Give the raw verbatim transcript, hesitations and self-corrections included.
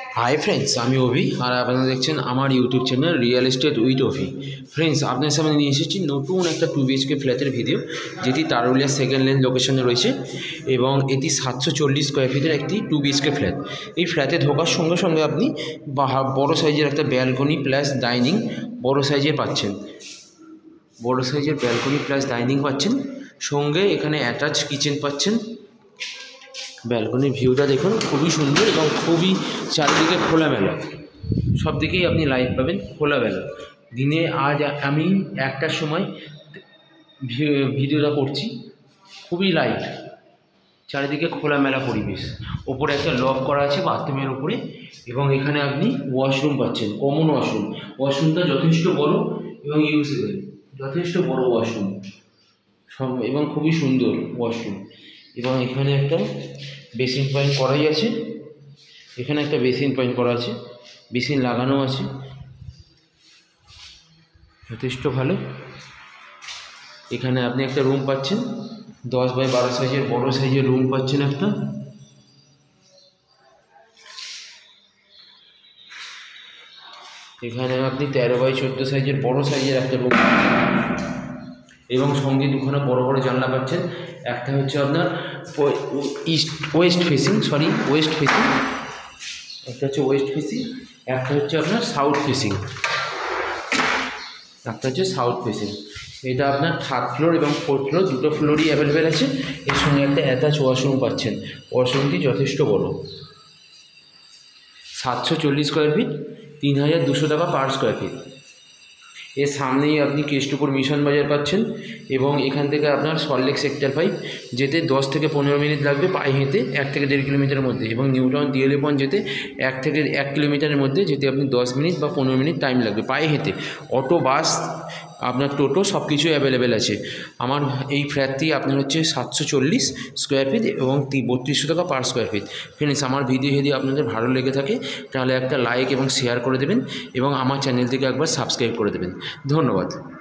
Hi friends, আমি অভি আর আপনারা দেখছেন আমার YouTube channel real estate with Abhi. Friends, আপনার সামনে নিয়ে এসেছি নতুন একটা টু বিএইচকে ফ্ল্যাটের ভিডিও, যেটি তারুলিয়া সেকেন্ড লেন লোকেশনে রয়েছে এবং এটি সাতশো চল্লিশ স্কোয়ার ফিটের একটি টু বিএইচকে ফ্ল্যাট। এই ফ্ল্যাটে ঢোকার সঙ্গে সঙ্গে আপনি বড় সাইজের একটা ব্যালকনি প্লাস ডাইনিং বড় সাইজের পাচ্ছেন বড় সাইজের ব্যালকনি প্লাস ডাইনিং পাচ্ছেন সঙ্গে এখানে অ্যাটাচ কিচেন পাচ্ছেন। ব্যালকনির ভিউটা দেখুন, খুবই সুন্দর এবং খুবই চারিদিকে খোলামেলা, সব দিকেই আপনি লাইট পাবেন খোলামেলা। দিনে আজ আমি একটার সময় ভিডিওটা করছি, খুবই লাইট, চারিদিকে খোলামেলা পরিবেশ। ওপরে একটা লক করা আছে বাথরুমের উপরে এবং এখানে আপনি ওয়াশরুম পাচ্ছেন, কমন ওয়াশরুম। ওয়াশরুমটা যথেষ্ট বড় এবং ইউজেবল, যথেষ্ট বড় ওয়াশরুম সব এবং খুবই সুন্দর ওয়াশরুম। এবং এখানে একটা বেসিন পয়েন্ট করাই আছে, এখানে একটা বেসিন পয়েন্ট করা আছে, বেসিন লাগানো আছে, যথেষ্ট ভালো। এখানে আপনি একটা রুম পাচ্ছেন, দশ বাই বারো সাইজের বড় সাইজের রুম পাচ্ছেন একটা। এখানে আপনি তেরো বাই চোদ্দো সাইজের বড় সাইজের একটা রুম এবং সঙ্গে দুখানা বড় বড় জানলা পাচ্ছেন। একটা হচ্ছে আপনার east west facing sorry west facing একটা হচ্ছে ওয়েস্ট ফেসিং একটা হচ্ছে আপনার সাউথ ফেসিং একটা হচ্ছে সাউথ ফেসিং এটা আপনার থার্ড ফ্লোর এবং ফোর্থ ফ্লোর দুটো ফ্লোরই অ্যাভেলেবেল আছে। এর সঙ্গে একটা অ্যাটাচ ওয়াশরুম পাচ্ছেন। ওয়াশরুমটি যথেষ্ট বড়, সাতশো চল্লিশ স্কোয়ার ফিট, তিন হাজার দুশো টাকা পার স্কোয়ার ফিট। এর সামনেই আপনি কেষ্টপুর মিশন বাজার পাচ্ছেন এবং এখান থেকে আপনার সল্টলেক সেক্টর ফাইভ যেতে দশ থেকে পনেরো মিনিট লাগবে পায়ে হেঁটে, এক থেকে দেড় কিলোমিটারের মধ্যে। এবং নিউ টাউন ডিএলএ পয়েন্ট যেতে এক থেকে এক কিলোমিটারের মধ্যে যেতে আপনি দশ মিনিট বা পনেরো মিনিট টাইম লাগবে পায়ে হেঁটে। অটো, বাস, আপনার টোটো সব কিছুই অ্যাভেলেবেল আছে। আমার এই ফ্ল্যাটটি আপনার হচ্ছে সাতশো চল্লিশ স্কোয়ার ফিট এবং বত্রিশশো টাকা পার স্কোয়ার ফিট। ফ্রেন্ডস, আমার ভিডিও যদি আপনাদের ভালো লেগে থাকে তাহলে একটা লাইক এবং শেয়ার করে দেবেন এবং আমার চ্যানেলটিকে একবার সাবস্ক্রাইব করে দেবেন। ধন্যবাদ।